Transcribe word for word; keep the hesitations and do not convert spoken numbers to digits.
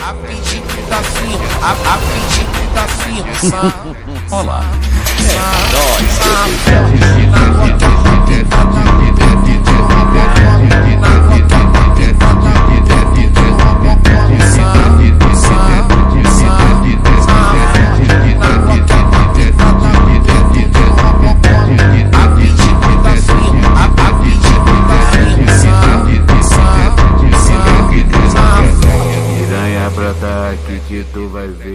a pedir pedacinho, a, a pedir pedacinho. Olá. É nóis. Piranha brota aqui que tu vai ver.